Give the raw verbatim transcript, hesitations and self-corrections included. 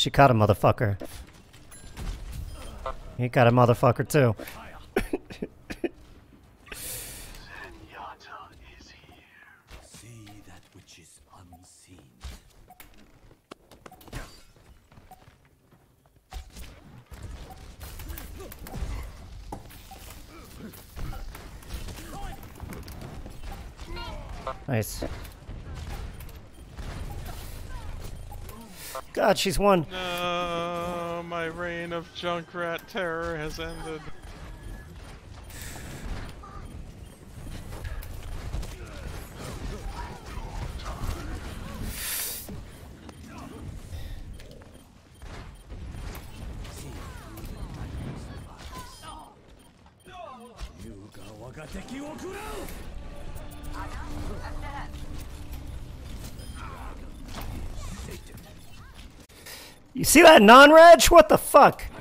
She caught a motherfucker. He got a motherfucker too. Nice. God, she's won. No, my reign of Junkrat terror has ended. You see that non-reg? What the fuck?